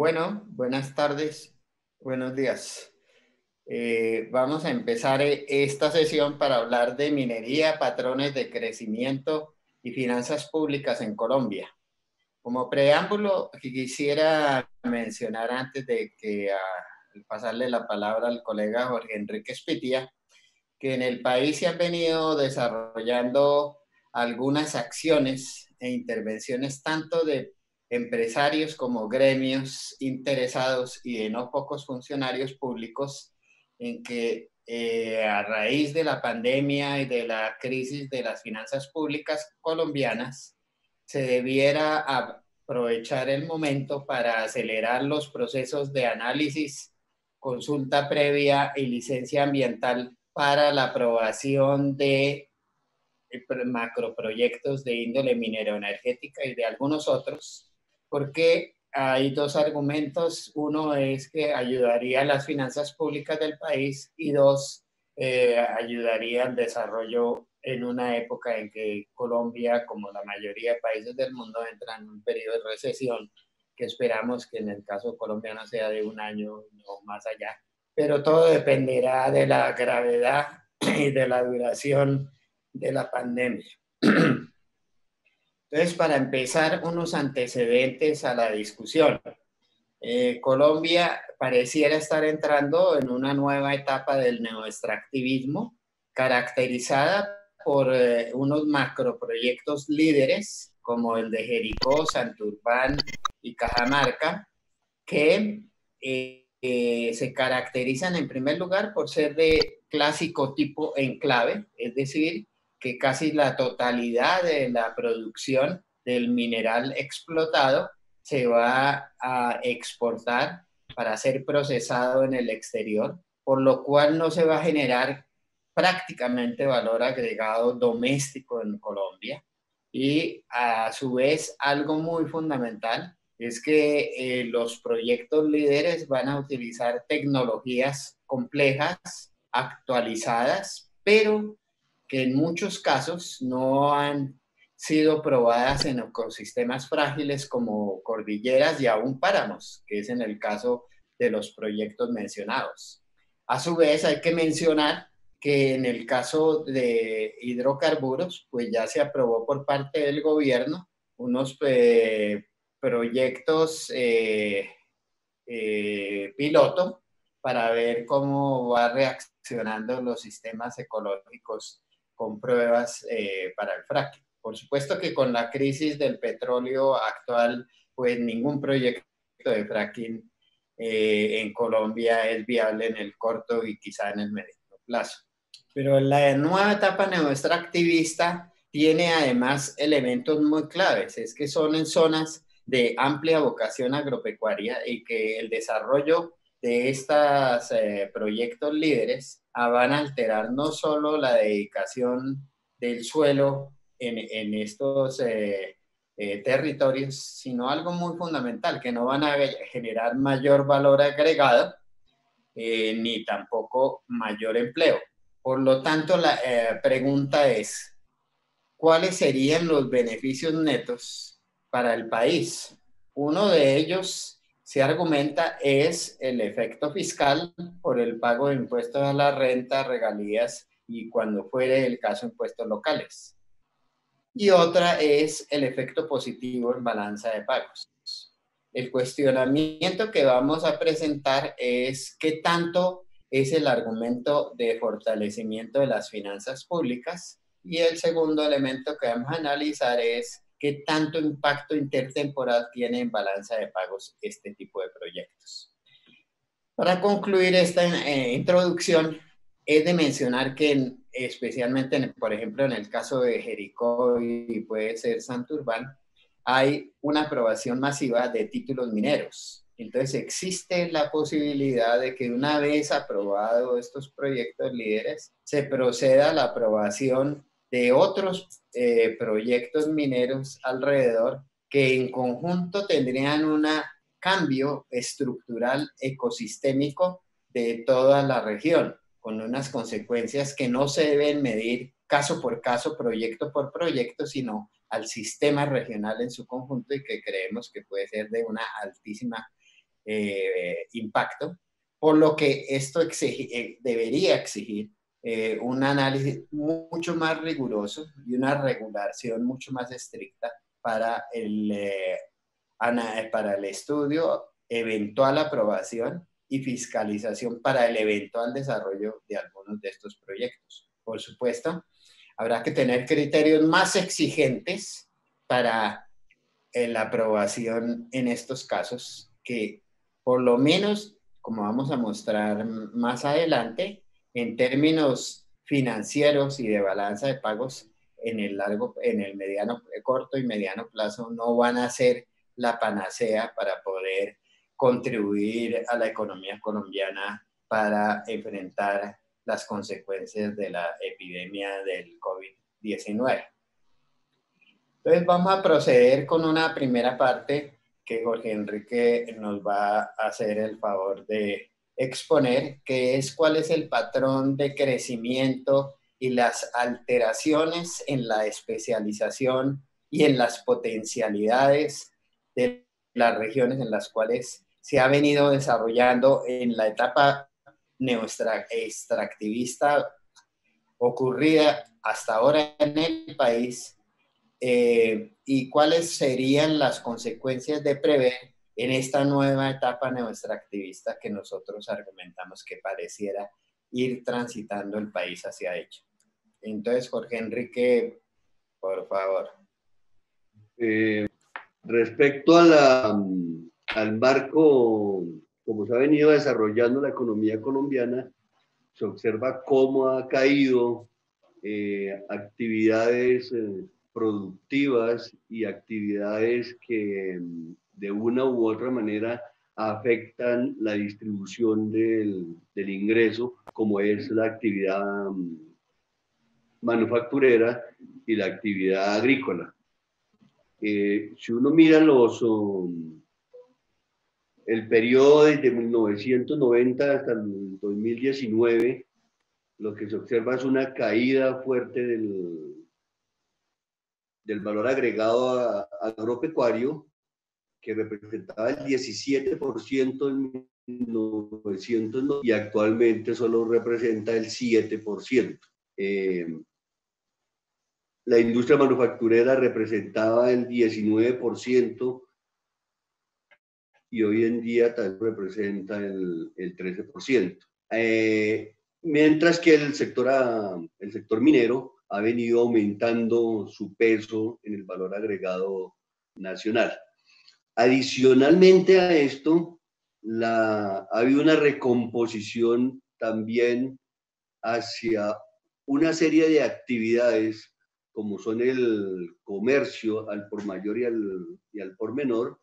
Bueno, buenas tardes, buenos días. Vamos a empezar esta sesión para hablar de minería, patrones de crecimiento y finanzas públicas en Colombia. Como preámbulo, quisiera mencionar antes de que pasarle la palabra al colega Jorge Enrique Spitia, que en el país se han venido desarrollando algunas acciones e intervenciones tanto de empresarios como gremios interesados y de no pocos funcionarios públicos en que a raíz de la pandemia y de la crisis de las finanzas públicas colombianas se debiera aprovechar el momento para acelerar los procesos de análisis, consulta previa y licencia ambiental para la aprobación de macroproyectos de índole minero-energética y de algunos otros, porque hay dos argumentos. Uno es que ayudaría a las finanzas públicas del país y dos, ayudaría al desarrollo en una época en que Colombia, como la mayoría de países del mundo, entra en un periodo de recesión que esperamos que en el caso colombiano sea de un año o más allá. Pero todo dependerá de la gravedad y de la duración de la pandemia. Entonces, para empezar, unos antecedentes a la discusión. Colombia pareciera estar entrando en una nueva etapa del neoextractivismo, caracterizada por unos macroproyectos líderes, como el de Jericó, Santurbán y Cajamarca, que se caracterizan en primer lugar por ser de clásico tipo enclave, es decir, que casi la totalidad de la producción del mineral explotado se va a exportar para ser procesado en el exterior, por lo cual no se va a generar prácticamente valor agregado doméstico en Colombia. Y a su vez, algo muy fundamental es que los proyectos líderes van a utilizar tecnologías complejas, actualizadas, pero que en muchos casos no han sido probadas en ecosistemas frágiles como cordilleras y aún páramos, que es en el caso de los proyectos mencionados. A su vez, hay que mencionar que en el caso de hidrocarburos, pues ya se aprobó por parte del gobierno unos proyectos piloto para ver cómo va reaccionando los sistemas ecológicos con pruebas para el fracking. Por supuesto que con la crisis del petróleo actual, pues ningún proyecto de fracking en Colombia es viable en el corto y quizá en el mediano plazo. Pero la nueva etapa neoextractivista tiene además elementos muy claves, es que son en zonas de amplia vocación agropecuaria y que el desarrollo de estos proyectos líderes van a alterar no solo la dedicación del suelo en estos territorios, sino algo muy fundamental, que no van a generar mayor valor agregado ni tampoco mayor empleo. Por lo tanto, la pregunta es, ¿cuáles serían los beneficios netos para el país? Uno de ellos, se argumenta, es el efecto fiscal por el pago de impuestos a la renta, regalías y cuando fuere el caso, impuestos locales. Y otra es el efecto positivo en balanza de pagos. El cuestionamiento que vamos a presentar es qué tanto es el argumento de fortalecimiento de las finanzas públicas y el segundo elemento que vamos a analizar es qué tanto impacto intertemporal tiene en balanza de pagos este tipo de proyectos. Para concluir esta introducción, es de mencionar que especialmente, por ejemplo, en el caso de Jericó y puede ser Santurbán, hay una aprobación masiva de títulos mineros. Entonces existe la posibilidad de que una vez aprobados estos proyectos líderes, se proceda a la aprobación de otros proyectos mineros alrededor que en conjunto tendrían un cambio estructural ecosistémico de toda la región, con unas consecuencias que no se deben medir caso por caso, proyecto por proyecto, sino al sistema regional en su conjunto y que creemos que puede ser de una altísima impacto, por lo que esto debería exigir un análisis mucho más riguroso y una regulación mucho más estricta para para el estudio, eventual aprobación y fiscalización para el eventual desarrollo de algunos de estos proyectos. Por supuesto, habrá que tener criterios más exigentes para la aprobación en estos casos, que por lo menos, como vamos a mostrar más adelante, en términos financieros y de balanza de pagos en el mediano, corto y mediano plazo, no van a ser la panacea para poder contribuir a la economía colombiana para enfrentar las consecuencias de la epidemia del COVID-19. Entonces vamos a proceder con una primera parte que Jorge Enrique nos va a hacer el favor de exponer, que es cuál es el patrón de crecimiento y las alteraciones en la especialización y en las potencialidades de las regiones en las cuales se ha venido desarrollando en la etapa neoextractivista ocurrida hasta ahora en el país, y cuáles serían las consecuencias de prever en esta nueva etapa neoextractivista que nosotros argumentamos que pareciera ir transitando el país hacia ello. Entonces, Jorge Enrique, por favor. Respecto a al marco, como se ha venido desarrollando la economía colombiana, se observa cómo ha caído actividades productivas y actividades que de una u otra manera afectan la distribución del ingreso, como es la actividad manufacturera y la actividad agrícola. Si uno mira el periodo desde 1990 hasta el 2019, lo que se observa es una caída fuerte del valor agregado agropecuario, que representaba el 17% en 1990 y actualmente solo representa el 7%. La industria manufacturera representaba el 19% y hoy en día también representa el 13%. Mientras que el sector minero ha venido aumentando su peso en el valor agregado nacional. Adicionalmente a esto, ha habido una recomposición también hacia una serie de actividades como son el comercio al por mayor y al por menor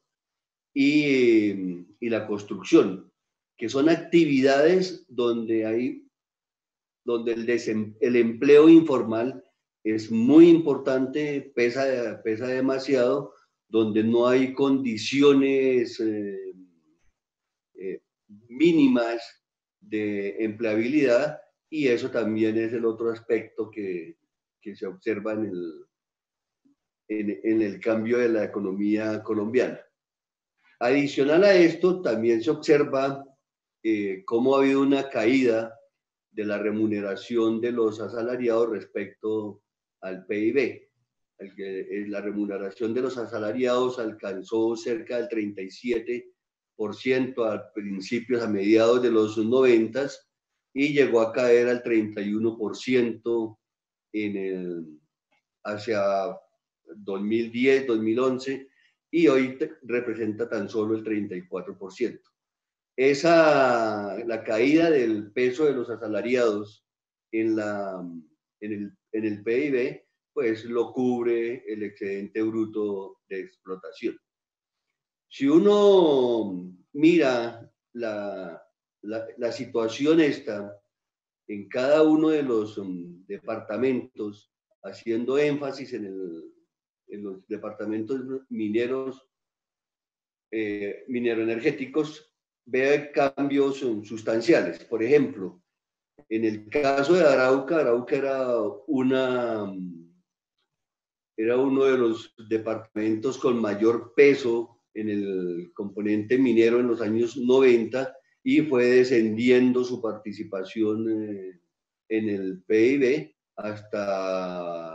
y la construcción, que son actividades donde el empleo informal es muy importante, pesa demasiado, donde no hay condiciones mínimas de empleabilidad, y eso también es el otro aspecto que se observa en el cambio de la economía colombiana. Adicional a esto, también se observa cómo ha habido una caída de la remuneración de los asalariados respecto al PIB. La remuneración de los asalariados alcanzó cerca del 37% a mediados de los 90 y llegó a caer al 31% hacia 2010, 2011, y hoy representa tan solo el 34%. La caída del peso de los asalariados en el PIB, pues lo cubre el excedente bruto de explotación. Si uno mira la situación esta en cada uno de los departamentos, haciendo énfasis en los departamentos mineros, mineroenergéticos, ve cambios sustanciales. Por ejemplo, en el caso de Arauca era uno de los departamentos con mayor peso en el componente minero en los años 90 y fue descendiendo su participación en el PIB hasta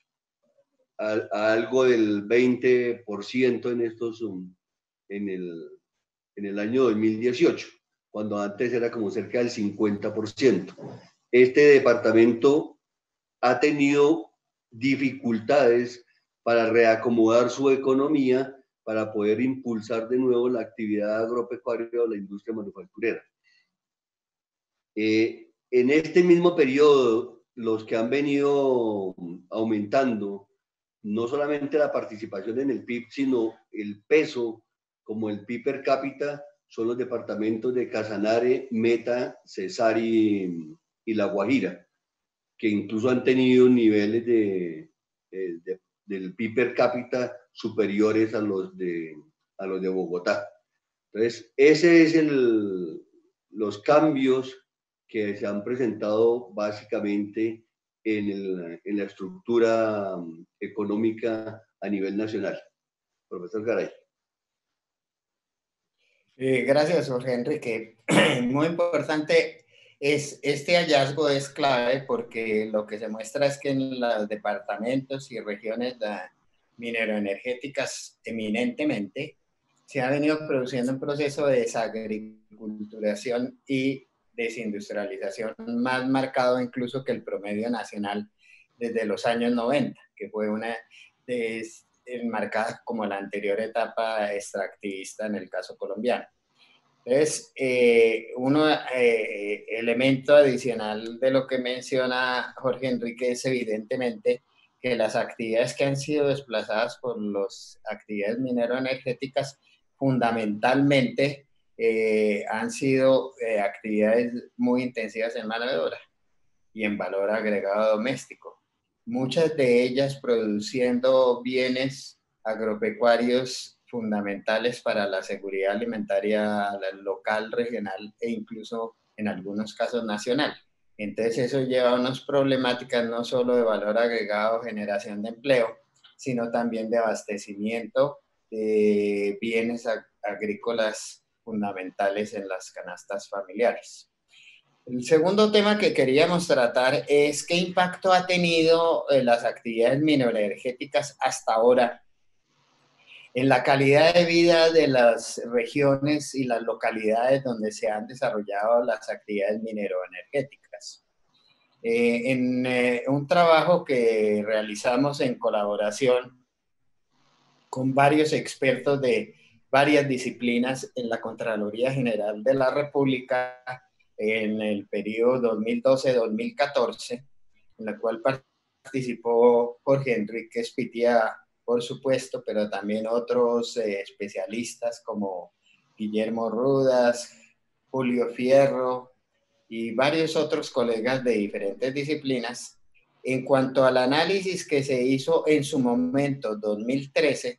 a algo del 20% en el año 2018, cuando antes era como cerca del 50%. Este departamento ha tenido dificultades para reacomodar su economía para poder impulsar de nuevo la actividad agropecuaria o la industria manufacturera. En este mismo periodo, los que han venido aumentando no solamente la participación en el PIB, sino el peso como el PIB per cápita, son los departamentos de Casanare, Meta, Cesar y La Guajira, que incluso han tenido niveles del PIB per cápita superiores a los de Bogotá. Entonces, ese es los cambios que se han presentado básicamente en la estructura económica a nivel nacional. Profesor Garay. Gracias, Jorge Enrique. Muy importante. Este hallazgo es clave porque lo que se muestra es que en los departamentos y regiones mineroenergéticas eminentemente se ha venido produciendo un proceso de desagriculturación y desindustrialización más marcado incluso que el promedio nacional desde los años 90, que fue una enmarcada como la anterior etapa extractivista en el caso colombiano. Entonces, elemento adicional de lo que menciona Jorge Enrique es evidentemente que las actividades que han sido desplazadas por las actividades mineroenergéticas fundamentalmente han sido actividades muy intensivas en mano de obra y en valor agregado doméstico. Muchas de ellas produciendo bienes agropecuarios fundamentales para la seguridad alimentaria local, regional e incluso en algunos casos nacional. Entonces eso lleva a unas problemáticas no solo de valor agregado, generación de empleo, sino también de abastecimiento de bienes agrícolas fundamentales en las canastas familiares. El segundo tema que queríamos tratar es qué impacto ha tenido las actividades mineroenergéticas hasta ahora en la calidad de vida de las regiones y las localidades donde se han desarrollado las actividades mineroenergéticas. En un trabajo que realizamos en colaboración con varios expertos de varias disciplinas en la Contraloría General de la República, en el periodo 2012-2014, en la cual participó Jorge Enrique Espitia, por supuesto, pero también otros especialistas como Guillermo Rudas, Julio Fierro y varios otros colegas de diferentes disciplinas. En cuanto al análisis que se hizo en su momento, 2013,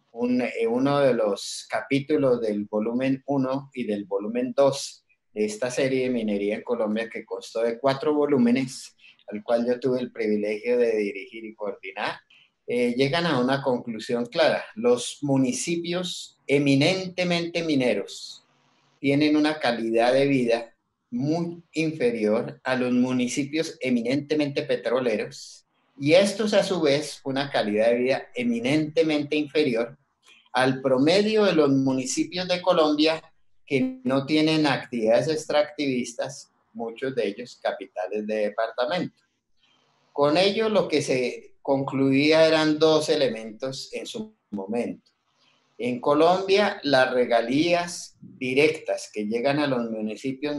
uno de los capítulos del volumen 1 y del volumen 2 de esta serie de minería en Colombia, que constó de 4 volúmenes, al cual yo tuve el privilegio de dirigir y coordinar, llegan a una conclusión clara. Los municipios eminentemente mineros tienen una calidad de vida muy inferior a los municipios eminentemente petroleros, y estos a su vez una calidad de vida eminentemente inferior al promedio de los municipios de Colombia que no tienen actividades extractivistas, muchos de ellos capitales de departamento. Con ello lo que se concluía eran 2 elementos en su momento. En Colombia, las regalías directas que llegan a los municipios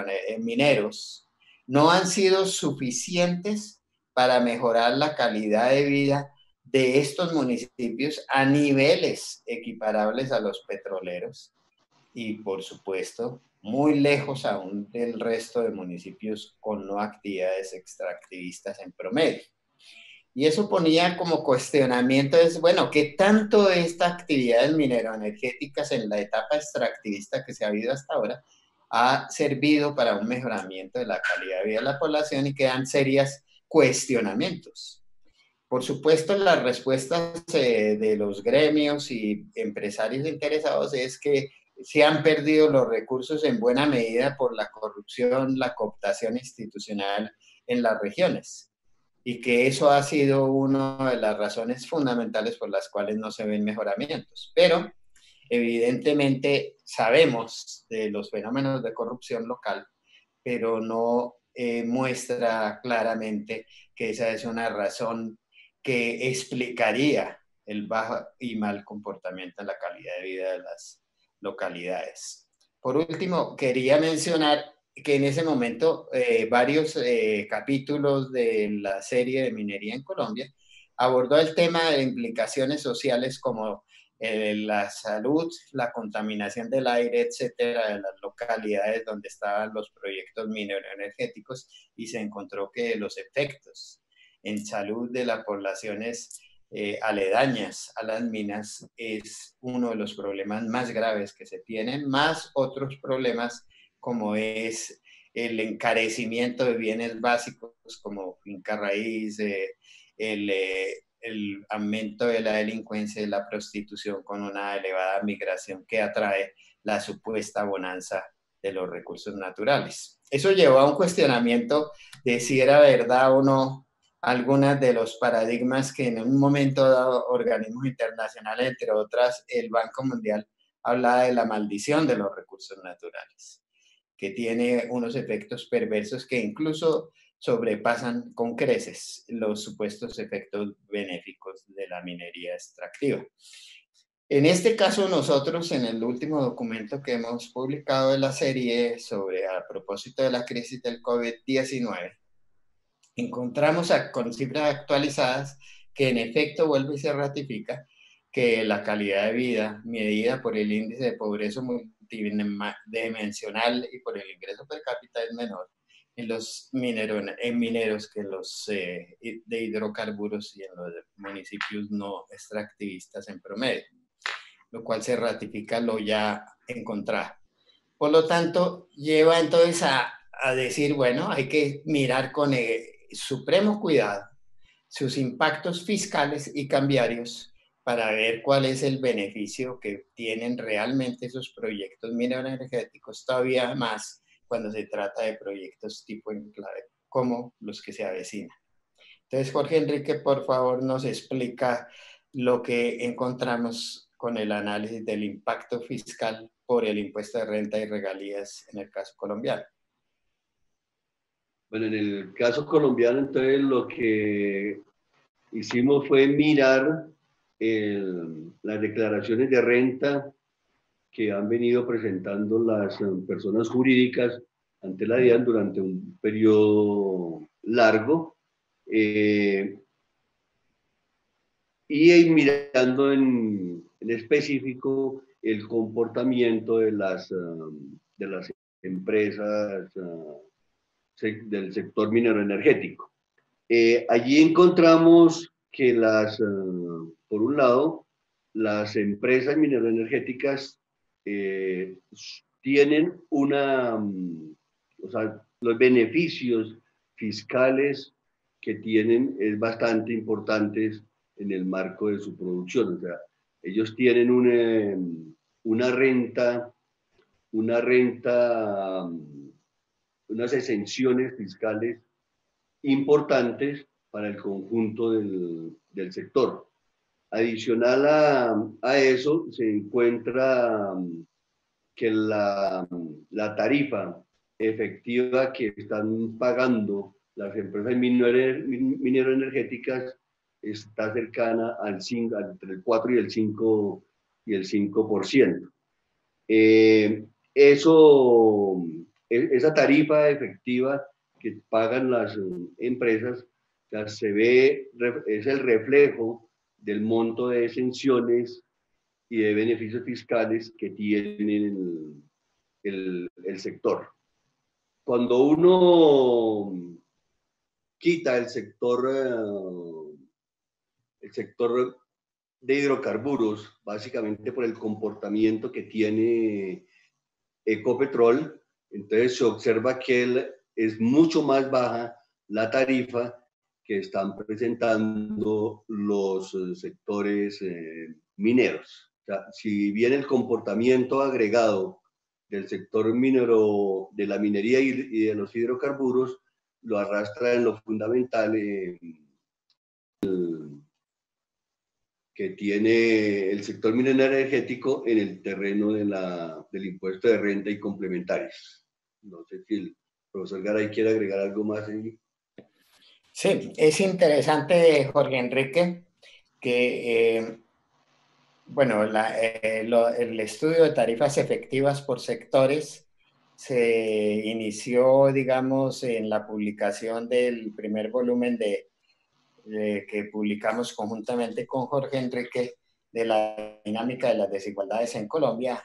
mineros no han sido suficientes para mejorar la calidad de vida de estos municipios a niveles equiparables a los petroleros y, por supuesto, muy lejos aún del resto de municipios con no actividades extractivistas en promedio. Y eso ponía como cuestionamiento, bueno, ¿qué tanto de estas actividades mineroenergéticas en la etapa extractivista que se ha habido hasta ahora ha servido para un mejoramiento de la calidad de vida de la población? Y quedan serios cuestionamientos. Por supuesto, las respuestas de los gremios y empresarios interesados es que se han perdido los recursos en buena medida por la corrupción, la cooptación institucional en las regiones y que eso ha sido una de las razones fundamentales por las cuales no se ven mejoramientos. Pero evidentemente sabemos de los fenómenos de corrupción local, pero no muestra claramente que esa es una razón que explicaría el bajo y mal comportamiento en la calidad de vida de las localidades. Por último, quería mencionar que en ese momento varios capítulos de la serie de Minería en Colombia abordó el tema de implicaciones sociales como la salud, la contaminación del aire, etcétera, de las localidades donde estaban los proyectos mineroenergéticos y se encontró que los efectos en salud de las poblaciones aledañas a las minas es uno de los problemas más graves que se tienen, más otros problemas como es el encarecimiento de bienes básicos como finca raíz, el aumento de la delincuencia y la prostitución con una elevada migración que atrae la supuesta bonanza de los recursos naturales. Eso llevó a un cuestionamiento de si era verdad o no algunas de los paradigmas que en un momento dado organismos internacionales, entre otras el Banco Mundial, hablaba de la maldición de los recursos naturales, que tiene unos efectos perversos que incluso sobrepasan con creces los supuestos efectos benéficos de la minería extractiva. En este caso, nosotros en el último documento que hemos publicado de la serie sobre a propósito de la crisis del COVID-19, encontramos con cifras actualizadas que en efecto vuelve y se ratifica que la calidad de vida medida por el índice de pobreza multidimensional y por el ingreso per cápita es menor en los mineros que en los de hidrocarburos y en los municipios no extractivistas en promedio, lo cual se ratifica lo ya encontrado. Por lo tanto, lleva entonces a decir, bueno, hay que mirar con supremo cuidado sus impactos fiscales y cambiarios para ver cuál es el beneficio que tienen realmente esos proyectos mineroenergéticos, todavía más cuando se trata de proyectos tipo enclave, como los que se avecinan. Entonces, Jorge Enrique, por favor, nos explica lo que encontramos con el análisis del impacto fiscal por el impuesto de renta y regalías en el caso colombiano. Bueno, en el caso colombiano, entonces lo que hicimos fue mirar las declaraciones de renta que han venido presentando las personas jurídicas ante la DIAN durante un periodo largo, y mirando en específico el comportamiento de las empresas del sector minero energético. Allí encontramos que por un lado, las empresas mineroenergéticas tienen o sea, los beneficios fiscales que tienen es bastante importantes en el marco de su producción. O sea, ellos tienen una renta, unas exenciones fiscales importantes para el conjunto del sector. Adicional a eso, se encuentra que la tarifa efectiva que están pagando las empresas mineroenergéticas está cercana entre el 4 y el 5%. Esa tarifa efectiva que pagan las empresas, es el reflejo del monto de exenciones y de beneficios fiscales que tienen el sector. Cuando uno quita el sector de hidrocarburos, básicamente por el comportamiento que tiene Ecopetrol, entonces se observa que es mucho más baja la tarifa que están presentando los sectores mineros. O sea, si bien el comportamiento agregado del sector minero, de la minería y de los hidrocarburos, lo arrastra en lo fundamental que tiene el sector minero energético en el terreno del impuesto de renta y complementarios. No sé si el profesor Garay quiere agregar algo más ahí. Sí, es interesante, Jorge Enrique, que bueno, el estudio de tarifas efectivas por sectores se inició, digamos, en la publicación del primer volumen que publicamos conjuntamente con Jorge Enrique de la dinámica de las desigualdades en Colombia,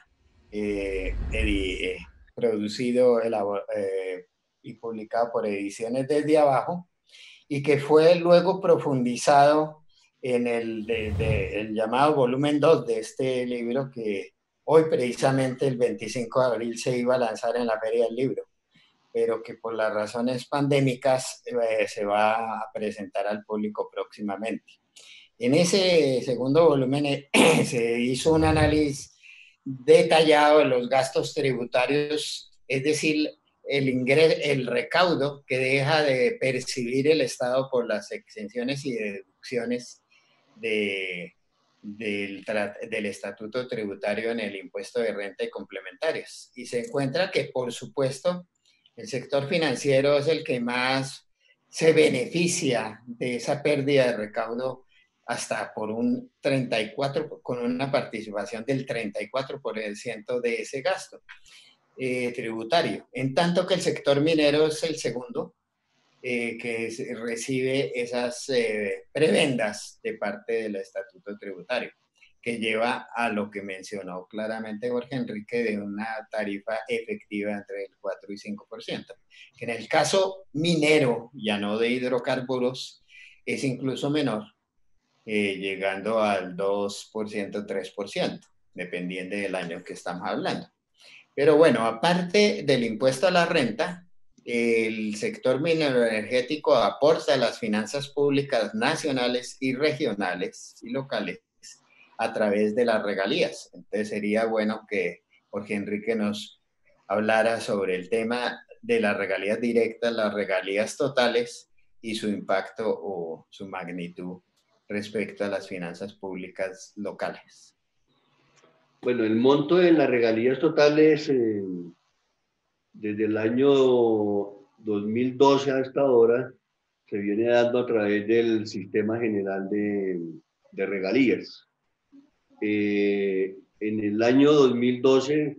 producido y publicado por Ediciones Desde Abajo, y que fue luego profundizado en el llamado volumen 2 de este libro, que hoy precisamente el 25 de abril se iba a lanzar en la Feria del Libro, pero que por las razones pandémicas se va a presentar al público próximamente. En ese segundo volumen se hizo un análisis detallado de los gastos tributarios, es decir, el recaudo que deja de percibir el Estado por las exenciones y deducciones del estatuto tributario en el impuesto de renta y complementarios. Y se encuentra que, por supuesto, el sector financiero es el que más se beneficia de esa pérdida de recaudo, hasta por un 34, con una participación del 34% de ese gasto tributario. En tanto que el sector minero es el segundo, que recibe esas prebendas de parte del estatuto tributario, que lleva a lo que mencionó claramente Jorge Enrique, de una tarifa efectiva entre el 4 y 5%, que en el caso minero, ya no de hidrocarburos, es incluso menor, llegando al 2%, 3%, dependiendo del año que estamos hablando. Pero bueno, aparte del impuesto a la renta, el sector minero energético aporta a las finanzas públicas nacionales y regionales y locales a través de las regalías. Entonces sería bueno que Jorge Enrique nos hablara sobre el tema de las regalías directas, las regalías totales y su impacto o su magnitud respecto a las finanzas públicas locales. Bueno, el monto de las regalías totales desde el año 2012 hasta ahora se viene dando a través del Sistema General de Regalías. En el año 2012,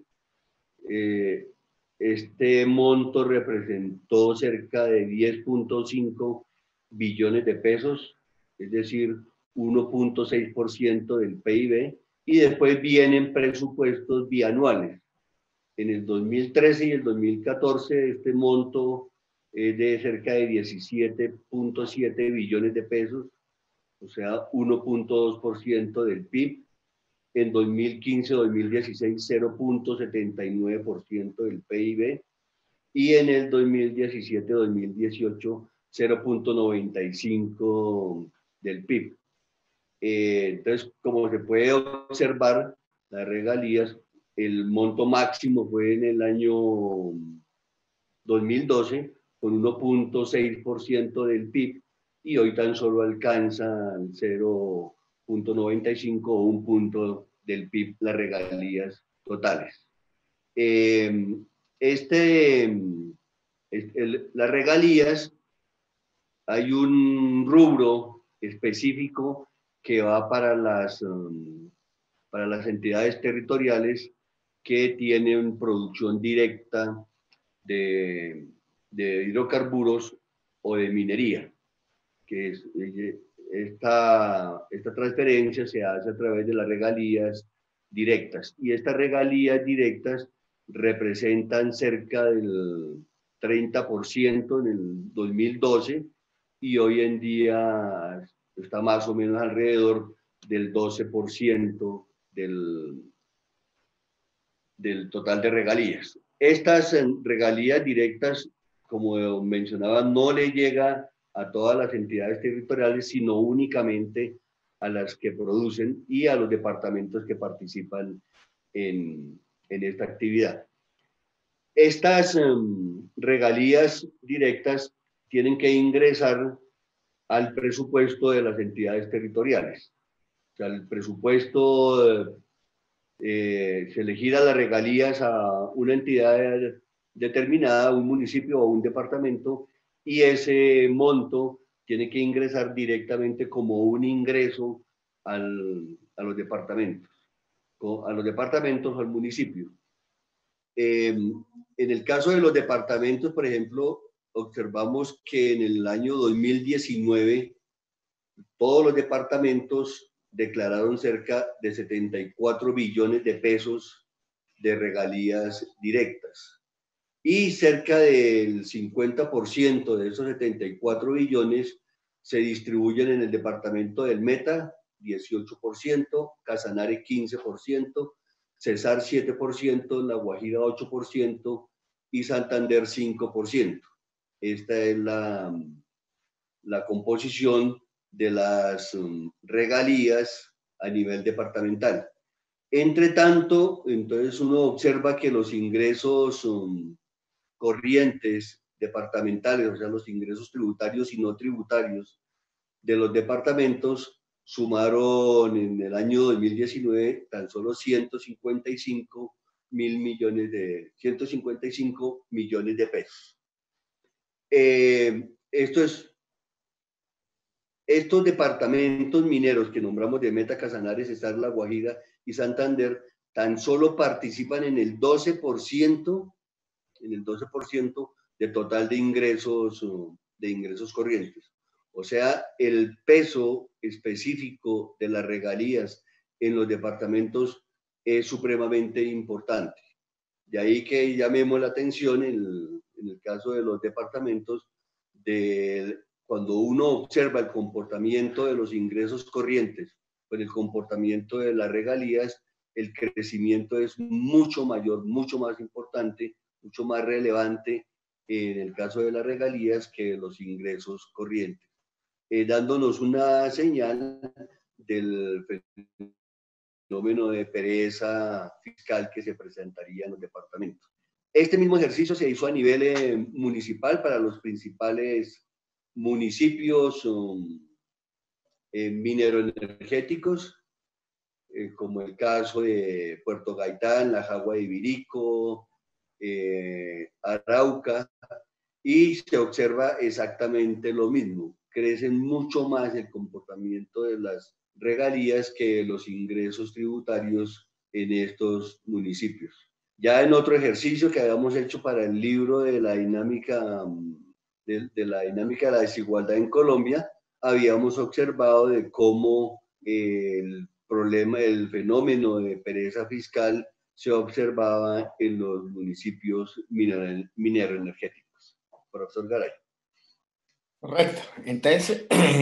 este monto representó cerca de 10.5 billones de pesos, es decir, 1.6% del PIB, y después vienen presupuestos bianuales. En el 2013 y el 2014 este monto es de cerca de 17.7 billones de pesos, o sea, 1.2% del PIB. En 2015-2016, 0.79% del PIB. Y en el 2017-2018, 0.95% del PIB. Entonces, como se puede observar, las regalías, el monto máximo fue en el año 2012 con 1.6% del PIB y hoy tan solo alcanza el 0.95 o un punto del PIB las regalías totales. Las regalías, hay un rubro específico que va para las entidades territoriales que tienen producción directa de hidrocarburos o de minería, que esta transferencia se hace a través de las regalías directas. Y estas regalías directas representan cerca del 30% en el 2012 y hoy en día está más o menos alrededor del 12% del total de regalías. Estas regalías directas, como mencionaba, no le llega a todas las entidades territoriales, sino únicamente a las que producen y a los departamentos que participan en esta actividad. Estas regalías directas tienen que ingresar al presupuesto de las entidades territoriales. O sea, el presupuesto se le gira las regalías a una entidad determinada, un municipio o un departamento, y ese monto tiene que ingresar directamente como un ingreso a los departamentos, al municipio. En el caso de los departamentos, por ejemplo, observamos que en el año 2019 todos los departamentos declararon cerca de 74 billones de pesos de regalías directas. Y cerca del 50% de esos 74 billones se distribuyen en el departamento del Meta, 18%, Casanare 15%, Cesar 7%, La Guajira 8% y Santander 5%. Esta es la composición de las regalías a nivel departamental. Entre tanto, entonces uno observa que los ingresos corrientes departamentales, o sea, los ingresos tributarios y no tributarios de los departamentos sumaron en el año 2019 tan solo 155 millones de pesos. Estos departamentos mineros que nombramos de Meta, Casanare, Cesar, La Guajira y Santander tan solo participan en el 12% de total de ingresos corrientes. O sea, el peso específico de las regalías en los departamentos es supremamente importante. De ahí que llamemos la atención en el caso de los departamentos, cuando uno observa el comportamiento de los ingresos corrientes con el comportamiento de las regalías, el crecimiento es mucho mayor, mucho más importante, mucho más relevante en el caso de las regalías que los ingresos corrientes, dándonos una señal del fenómeno de pereza fiscal que se presentaría en los departamentos. Este mismo ejercicio se hizo a nivel municipal para los principales municipios mineroenergéticos, como el caso de Puerto Gaitán, La Jagua de Ibirico, Arauca, y se observa exactamente lo mismo. Crecen mucho más el comportamiento de las regalías que los ingresos tributarios en estos municipios. Ya en otro ejercicio que habíamos hecho para el libro de la dinámica de la desigualdad en Colombia, habíamos observado de cómo el fenómeno de pereza fiscal se observaba en los municipios mineroenergéticos. Profesor Garay. Correcto. Entonces,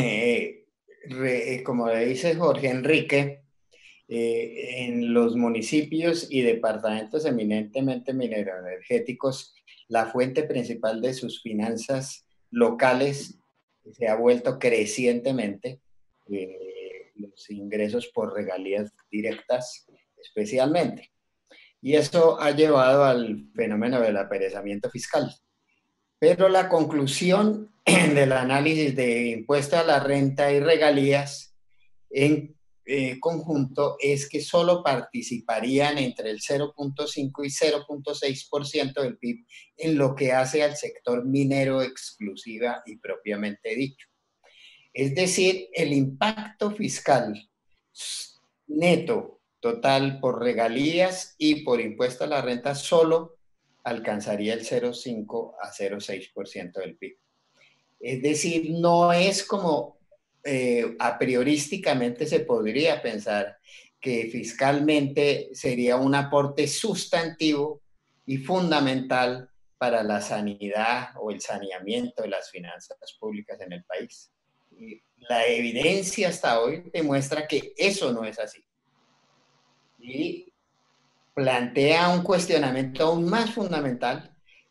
como le dice Jorge Enrique, en los municipios y departamentos eminentemente mineroenergéticos, la fuente principal de sus finanzas locales se ha vuelto crecientemente los ingresos por regalías directas especialmente. Y eso ha llevado al fenómeno del aperezamiento fiscal. Pero la conclusión del análisis de impuesto a la renta y regalías en conjunto es que solo participarían entre el 0.5 y 0.6% del PIB en lo que hace al sector minero exclusiva y propiamente dicho. Es decir, el impacto fiscal neto total por regalías y por impuesto a la renta solo alcanzaría el 0.5 a 0.6% del PIB. Es decir, no es como a priorísticamente se podría pensar que fiscalmente sería un aporte sustantivo y fundamental para la sanidad o el saneamiento de las finanzas públicas en el país. Y la evidencia hasta hoy demuestra que eso no es así. Y plantea un cuestionamiento aún más fundamental,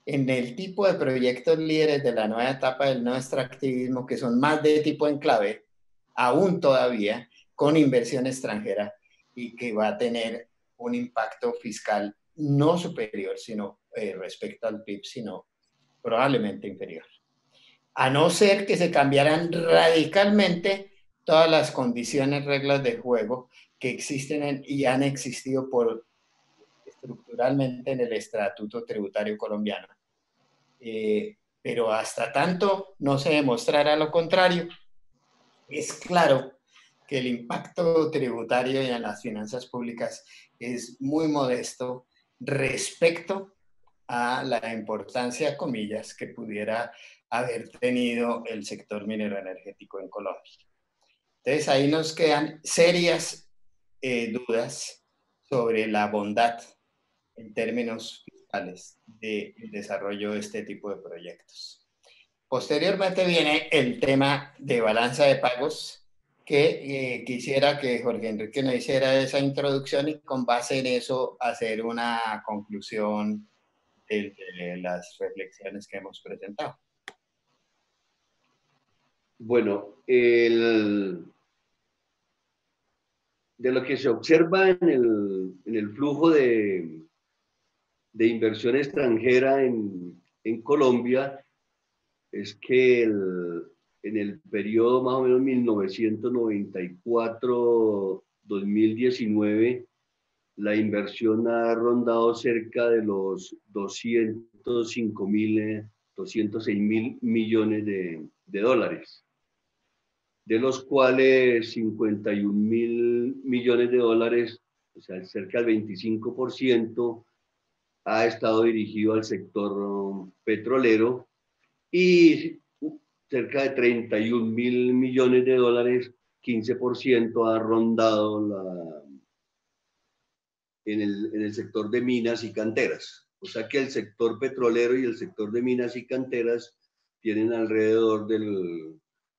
en el tipo de proyectos líderes de la nueva etapa del no extractivismo, que son más de tipo enclave, aún todavía, con inversión extranjera y que va a tener un impacto fiscal no superior, sino respecto al PIB, sino probablemente inferior. A no ser que se cambiaran radicalmente todas las condiciones, reglas de juego que existen y han existido estructuralmente en el Estatuto Tributario Colombiano. Pero hasta tanto no se demostrara lo contrario, es claro que el impacto tributario en las finanzas públicas es muy modesto respecto a la importancia, comillas, que pudiera haber tenido el sector minero energético en Colombia. Entonces ahí nos quedan serias dudas sobre la bondad en términos fiscales del desarrollo de este tipo de proyectos. Posteriormente viene el tema de balanza de pagos, que quisiera que Jorge Enrique nos hiciera esa introducción y con base en eso hacer una conclusión de las reflexiones que hemos presentado. Bueno, de lo que se observa en el flujo de inversión extranjera en Colombia es que en el periodo más o menos 1994-2019, la inversión ha rondado cerca de los 206 mil millones de dólares, de los cuales 51 mil millones de dólares, o sea, cerca del 25%, ha estado dirigido al sector petrolero y cerca de 31 mil millones de dólares, 15% ha rondado en el sector de minas y canteras. O sea que el sector petrolero y el sector de minas y canteras tienen alrededor del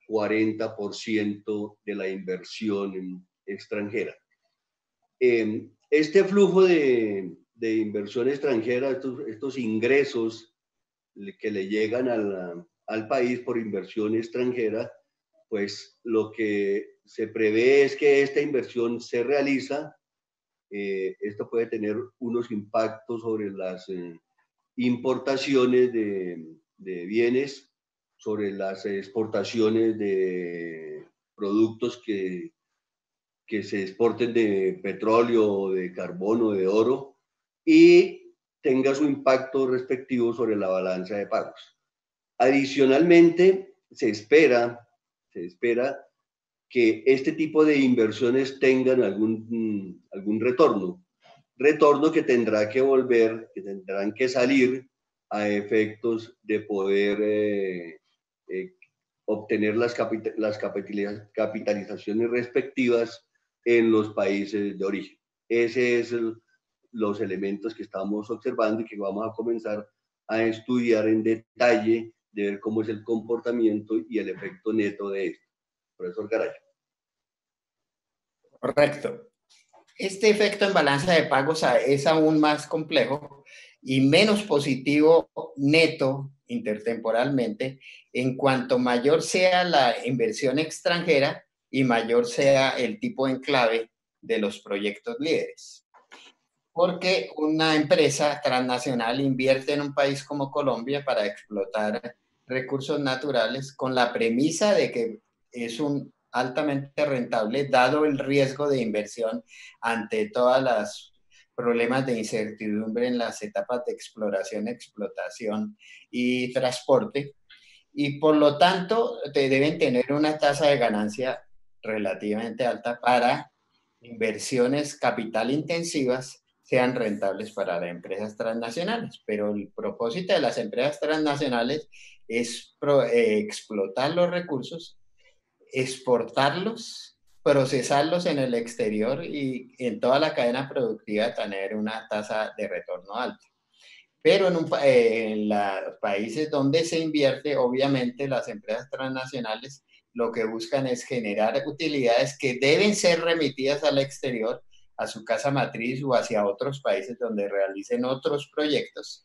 40% de la inversión extranjera. Este flujo de inversión extranjera, estos ingresos que le llegan al país por inversión extranjera, pues lo que se prevé es que esta inversión se realiza. Esto puede tener unos impactos sobre las importaciones de bienes, sobre las exportaciones de productos que se exporten de petróleo, de carbono, de oro, y tenga su impacto respectivo sobre la balanza de pagos. Adicionalmente, se espera que este tipo de inversiones tengan algún retorno que tendrá que volver, que tendrán que salir a efectos de poder obtener las capitalizaciones respectivas en los países de origen. Ese es los elementos que estamos observando y que vamos a comenzar a estudiar en detalle, de ver cómo es el comportamiento y el efecto neto de esto. Profesor Garay. Correcto. Este efecto en balanza de pagos es aún más complejo y menos positivo neto intertemporalmente en cuanto mayor sea la inversión extranjera y mayor sea el tipo de enclave de los proyectos líderes. Porque una empresa transnacional invierte en un país como Colombia para explotar recursos naturales con la premisa de que es un altamente rentable, dado el riesgo de inversión ante todos los problemas de incertidumbre en las etapas de exploración, explotación y transporte. Y por lo tanto, deben tener una tasa de ganancia relativamente alta para inversiones capital intensivas sean rentables para las empresas transnacionales. Pero el propósito de las empresas transnacionales es explotar los recursos, exportarlos, procesarlos en el exterior y en toda la cadena productiva tener una tasa de retorno alta. Pero en los países donde se invierte, obviamente las empresas transnacionales lo que buscan es generar utilidades que deben ser remitidas al exterior, a su casa matriz o hacia otros países donde realicen otros proyectos.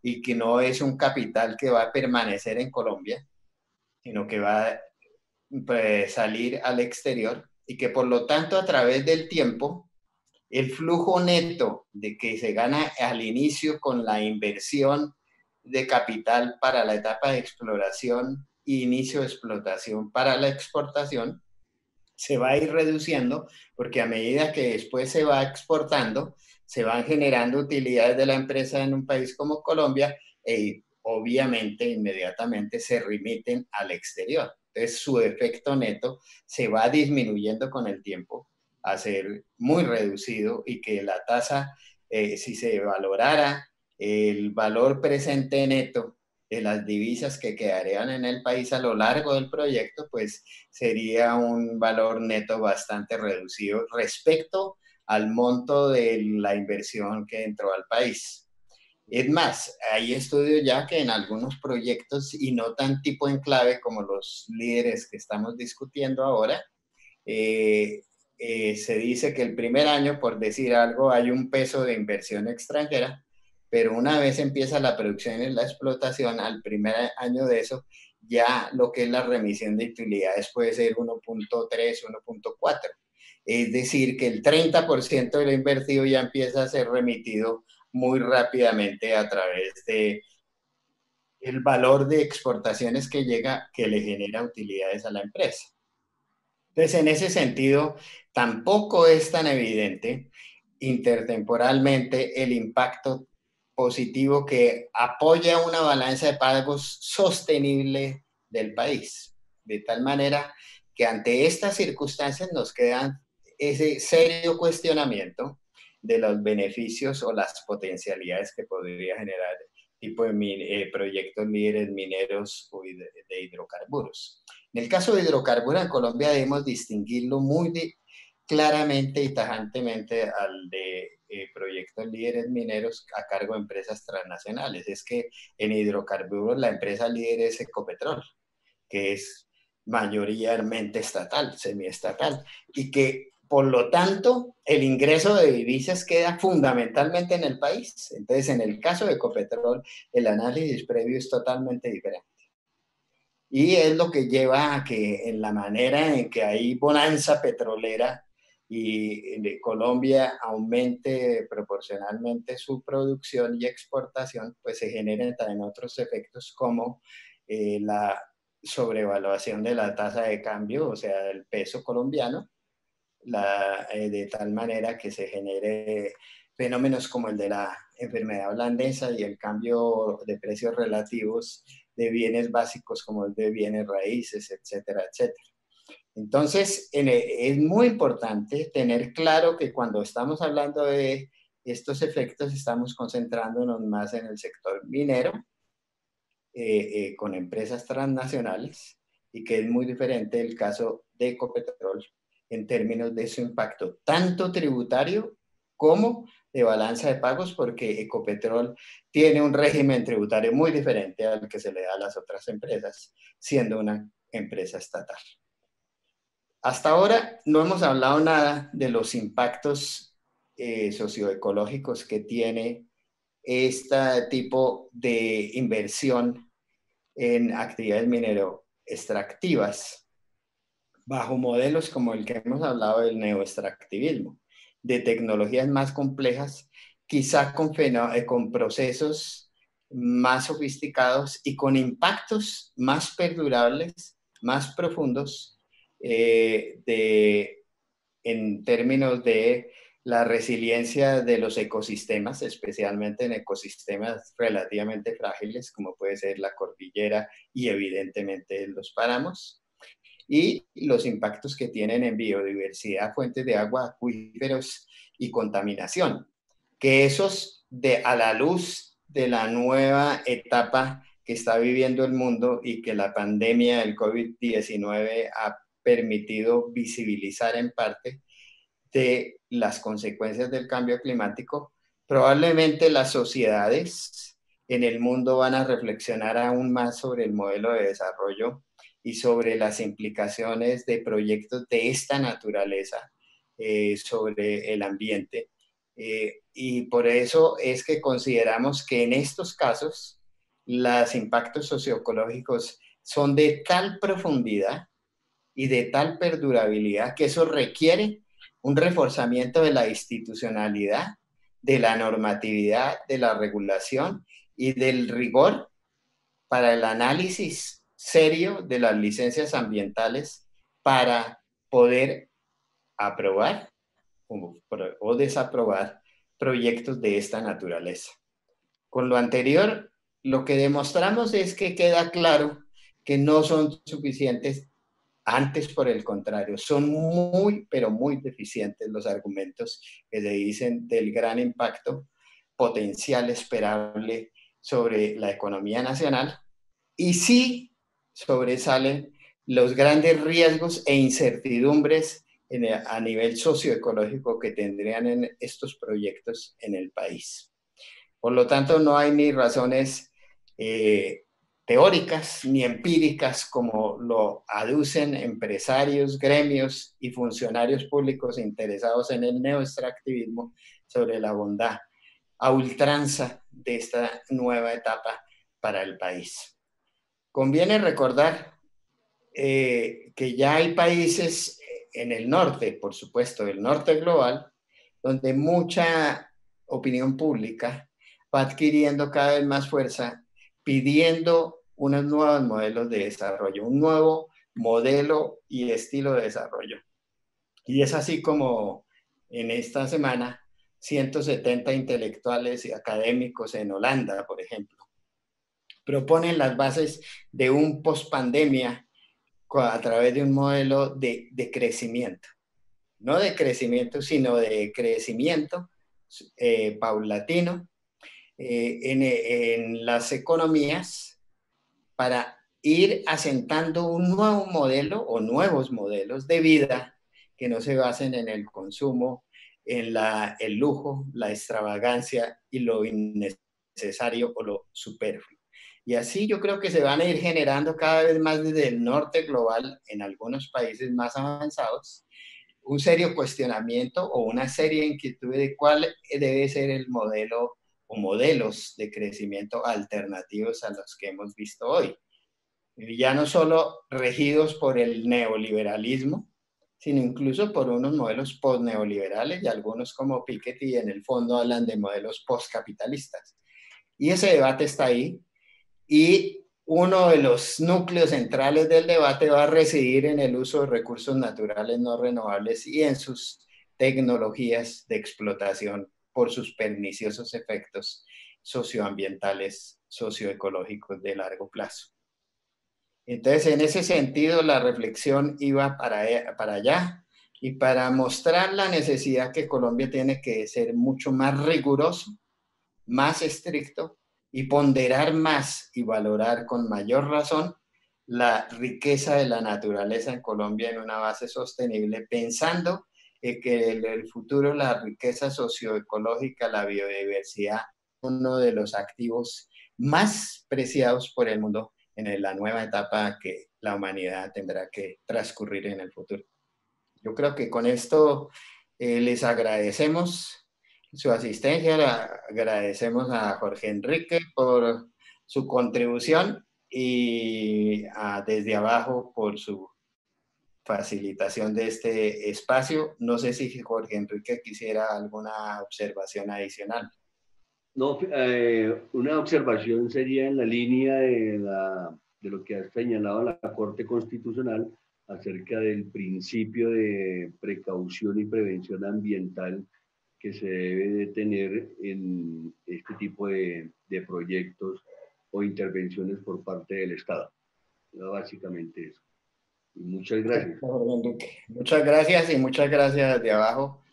y que no es un capital que va a permanecer en Colombia, sino que va a salir al exterior y que por lo tanto a través del tiempo el flujo neto de que se gana al inicio con la inversión de capital para la etapa de exploración e inicio de explotación para la exportación se va a ir reduciendo porque a medida que después se va exportando, se van generando utilidades de la empresa en un país como Colombia e obviamente inmediatamente se remiten al exterior. Entonces su efecto neto se va disminuyendo con el tiempo a ser muy reducido y que la tasa, si se valorara el valor presente neto de las divisas que quedarían en el país a lo largo del proyecto, pues sería un valor neto bastante reducido respecto al monto de la inversión que entró al país. Es más, hay estudios ya que en algunos proyectos, y no tan tipo enclave como los líderes que estamos discutiendo ahora, se dice que el primer año, por decir algo, hay un peso de inversión extranjera, pero una vez empieza la producción y la explotación, al primer año de eso, ya lo que es la remisión de utilidades puede ser 1.3, 1.4. Es decir, que el 30% de lo invertido ya empieza a ser remitido muy rápidamente a través de el valor de exportaciones que llega, que le genera utilidades a la empresa. Entonces, en ese sentido, tampoco es tan evidente intertemporalmente el impacto positivo que apoya una balanza de pagos sostenible del país. De tal manera que ante estas circunstancias nos queda ese serio cuestionamiento de los beneficios o las potencialidades que podría generar tipo de proyectos líderes mineros o de hidrocarburos. En el caso de hidrocarburos en Colombia debemos distinguirlo muy claramente y tajantemente al de proyectos líderes mineros a cargo de empresas transnacionales. Es que en hidrocarburos la empresa líder es Ecopetrol, que es mayoritariamente estatal, semiestatal, y que por lo tanto el ingreso de divisas queda fundamentalmente en el país. Entonces, en el caso de Ecopetrol, el análisis previo es totalmente diferente. Y es lo que lleva a que en la manera en que hay bonanza petrolera y Colombia aumente proporcionalmente su producción y exportación, pues se generen también otros efectos como la sobrevaluación de la tasa de cambio, o sea, del peso colombiano, de tal manera que se genere fenómenos como el de la enfermedad holandesa y el cambio de precios relativos de bienes básicos como el de bienes raíces, etcétera, etcétera. Entonces, es muy importante tener claro que cuando estamos hablando de estos efectos, estamos concentrándonos más en el sector minero, con empresas transnacionales, y que es muy diferente el caso de Ecopetrol en términos de su impacto, tanto tributario como de balanza de pagos, porque Ecopetrol tiene un régimen tributario muy diferente al que se le da a las otras empresas, siendo una empresa estatal. Hasta ahora no hemos hablado nada de los impactos socioecológicos que tiene este tipo de inversión en actividades minero extractivas bajo modelos como el que hemos hablado del neoextractivismo, de tecnologías más complejas, quizá con procesos más sofisticados y con impactos más perdurables, más profundos en términos de la resiliencia de los ecosistemas, especialmente en ecosistemas relativamente frágiles, como puede ser la cordillera y evidentemente los páramos, y los impactos que tienen en biodiversidad, fuentes de agua, acuíferos y contaminación, que esos a la luz de la nueva etapa que está viviendo el mundo y que la pandemia del COVID-19 ha permitido visibilizar en parte, de las consecuencias del cambio climático, probablemente las sociedades en el mundo van a reflexionar aún más sobre el modelo de desarrollo y sobre las implicaciones de proyectos de esta naturaleza sobre el ambiente, Y por eso es que consideramos que en estos casos los impactos socioecológicos son de tal profundidad y de tal perdurabilidad que eso requiere un reforzamiento de la institucionalidad, de la normatividad, de la regulación y del rigor para el análisis serio de las licencias ambientales para poder aprobar o desaprobar proyectos de esta naturaleza. Con lo anterior, lo que demostramos es que queda claro que no son suficientes. Antes, por el contrario, son muy, pero muy deficientes los argumentos que se dicen del gran impacto potencial esperable sobre la economía nacional, y sí sobresalen los grandes riesgos e incertidumbres a nivel socioecológico que tendrían en estos proyectos en el país. Por lo tanto, no hay ni razones teóricas ni empíricas como lo aducen empresarios, gremios y funcionarios públicos interesados en el neoextractivismo sobre la bondad a ultranza de esta nueva etapa para el país. Conviene recordar que ya hay países en el norte, por supuesto, el norte global, donde mucha opinión pública va adquiriendo cada vez más fuerza, pidiendo unos nuevos modelos de desarrollo, un nuevo modelo y estilo de desarrollo. Y es así como en esta semana 170 intelectuales y académicos en Holanda, por ejemplo, proponen las bases de un post-pandemia a través de un modelo de crecimiento. No de crecimiento, sino de crecimiento paulatino en las economías para ir asentando un nuevo modelo o nuevos modelos de vida que no se basen en el consumo, en el lujo, la extravagancia y lo innecesario o lo superfluo. Y así yo creo que se van a ir generando cada vez más desde el norte global, en algunos países más avanzados, un serio cuestionamiento o una seria inquietud de cuál debe ser el modelo o modelos de crecimiento alternativos a los que hemos visto hoy. Ya no solo regidos por el neoliberalismo, sino incluso por unos modelos post-neoliberales y algunos como Piketty en el fondo hablan de modelos post-capitalistas. Y ese debate está ahí y uno de los núcleos centrales del debate va a residir en el uso de recursos naturales no renovables y en sus tecnologías de explotación por sus perniciosos efectos socioambientales, socioecológicos de largo plazo. Entonces, en ese sentido, la reflexión iba para allá y para mostrar la necesidad que Colombia tiene que ser mucho más riguroso, más estricto y ponderar más y valorar con mayor razón la riqueza de la naturaleza en Colombia en una base sostenible, pensando que en el futuro la riqueza socioecológica, la biodiversidad, uno de los activos más preciados por el mundo en la nueva etapa que la humanidad tendrá que transcurrir en el futuro. Yo creo que con esto les agradecemos su asistencia, le agradecemos a Jorge Enrique por su contribución y desde abajo por su facilitación de este espacio. No sé si Jorge Enrique quisiera alguna observación adicional. No, una observación sería en la línea de lo que ha señalado la Corte Constitucional acerca del principio de precaución y prevención ambiental que se debe de tener en este tipo de proyectos o intervenciones por parte del Estado. Básicamente eso. Y muchas gracias. Muchas gracias y muchas gracias de abajo